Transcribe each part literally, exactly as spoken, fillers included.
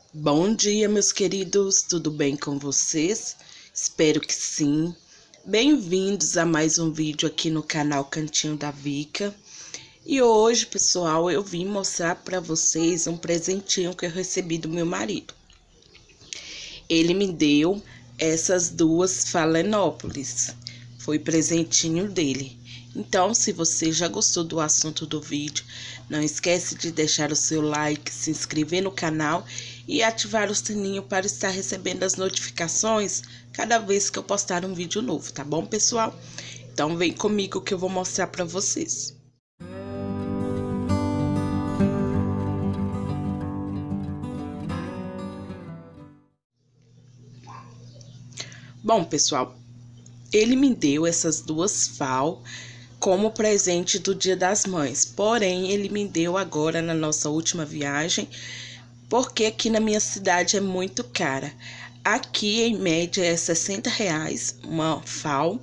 Bom dia, meus queridos, tudo bem com vocês? Espero que sim. Bem-vindos a mais um vídeo aqui no canal Cantinho da Vika. E hoje, pessoal, eu vim mostrar para vocês um presentinho que eu recebi do meu marido. Ele me deu essas duas Falenópolis, foi presentinho dele. Então, se você já gostou do assunto do vídeo, não esquece de deixar o seu like, se inscrever no canal e ativar o sininho para estar recebendo as notificações cada vez que eu postar um vídeo novo, tá bom, pessoal? Então, vem comigo que eu vou mostrar para vocês. Bom, pessoal, ele me deu essas duas Fal como presente do Dia das Mães. Porém, ele me deu agora na nossa última viagem, porque aqui na minha cidade é muito cara. Aqui, em média, é sessenta reais uma Fal.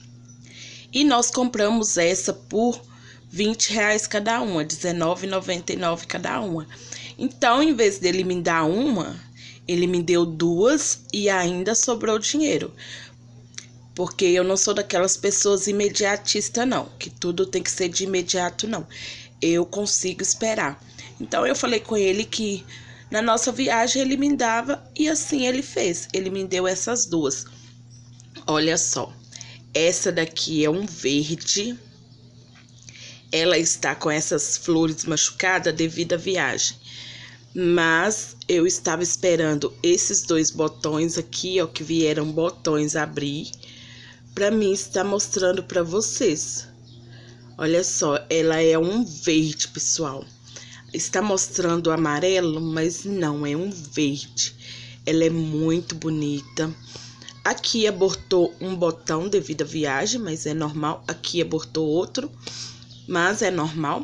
E nós compramos essa por vinte reais cada uma, dezenove reais e noventa e nove centavos cada uma. Então, em vez dele me dar uma, ele me deu duas e ainda sobrou dinheiro. Porque eu não sou daquelas pessoas imediatistas, não. Que tudo tem que ser de imediato, não. Eu consigo esperar. Então, eu falei com ele que na nossa viagem ele me dava e assim ele fez. Ele me deu essas duas. Olha só. Essa daqui é um verde. Ela está com essas flores machucadas devido à viagem. Mas eu estava esperando esses dois botões aqui, ó, que vieram botões abrir, para mim estar mostrando para vocês. Olha só, ela é um verde, pessoal. Está mostrando amarelo, mas não, é um verde. Ela é muito bonita. Aqui abortou um botão devido à viagem, mas é normal. Aqui abortou outro, mas é normal.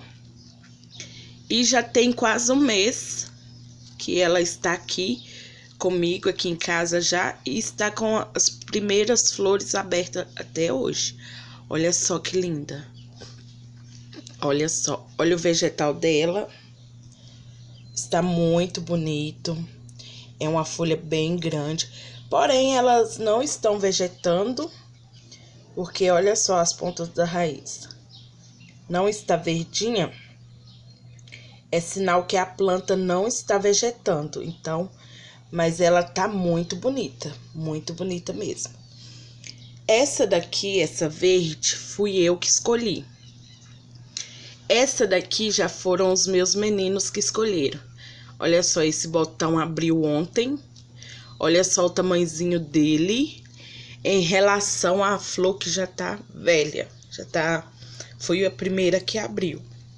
E já tem quase um mês que ela está aqui comigo, aqui em casa já, e está com as primeiras flores abertas até hoje. Olha só que linda. Olha só, olha o vegetal dela. Está muito bonito. É uma folha bem grande. Porém, elas não estão vegetando, porque olha só as pontas da raiz. Não está verdinha. É sinal que a planta não está vegetando, então, mas ela tá muito bonita, muito bonita mesmo. Essa daqui, essa verde, fui eu que escolhi. Essa daqui já foram os meus meninos que escolheram. Olha só, esse botão abriu ontem. Olha só o tamanhozinho dele em relação à flor que já tá velha. Já tá, foi a primeira que abriu.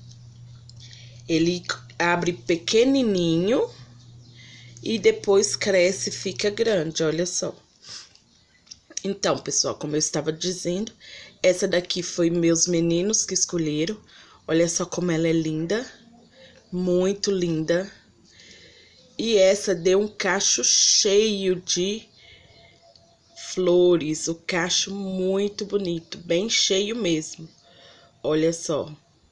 Ele abre pequenininho e depois cresce e fica grande, olha só. Então, pessoal, como eu estava dizendo, essa daqui foi meus meninos que escolheram. Olha só como ela é linda, muito linda. E essa deu um cacho cheio de flores, o cacho muito bonito, bem cheio mesmo. Olha só.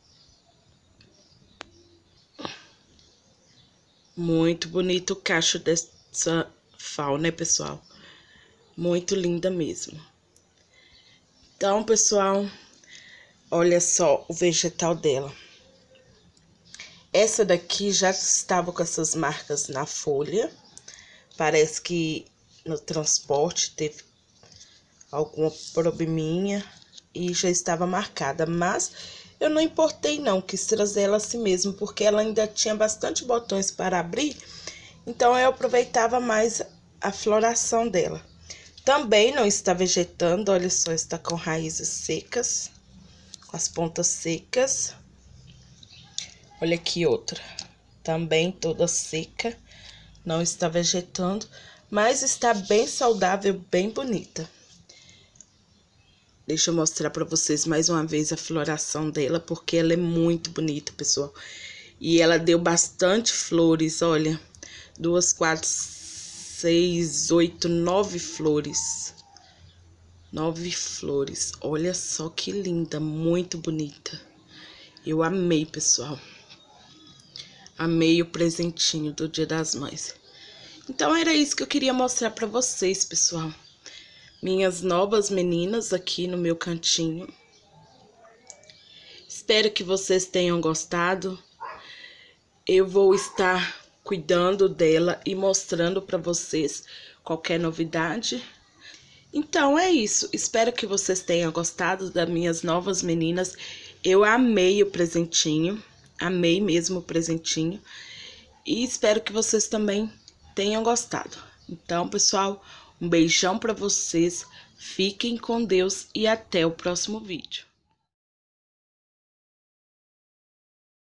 Muito bonito o cacho dessa Fal, né, pessoal? Muito linda mesmo. Então, pessoal, olha só o vegetal dela. Essa daqui já estava com essas marcas na folha. Parece que no transporte teve alguma probleminha e já estava marcada, mas eu não importei não, quis trazer ela assim mesmo, porque ela ainda tinha bastante botões para abrir, então eu aproveitava mais a floração dela. Também não está vegetando, olha só, está com raízes secas, com as pontas secas. Olha aqui outra, também toda seca, não está vegetando, mas está bem saudável, bem bonita. Deixa eu mostrar pra vocês mais uma vez a floração dela, porque ela é muito bonita, pessoal. E ela deu bastante flores, olha. Duas, quatro, seis, oito, nove flores. Nove flores. Olha só que linda, muito bonita. Eu amei, pessoal. Amei o presentinho do Dia das Mães. Então era isso que eu queria mostrar pra vocês, pessoal. Minhas novas meninas aqui no meu cantinho. Espero que vocês tenham gostado. Eu vou estar cuidando dela e mostrando pra vocês qualquer novidade. Então é isso. Espero que vocês tenham gostado das minhas novas meninas. Eu amei o presentinho. Amei mesmo o presentinho. E espero que vocês também tenham gostado. Então, pessoal, um beijão pra vocês. Fiquem com Deus e até o próximo vídeo.